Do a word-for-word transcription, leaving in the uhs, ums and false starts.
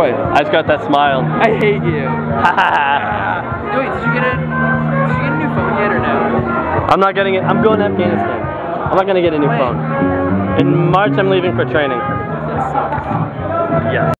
What? I just got that smile. I hate you. Wait, did you get a did you get a new phone yet or no? I'm not getting it. I'm going to Afghanistan. I'm not gonna get a new When? phone. In March, I'm leaving for training. That sucks. Yeah.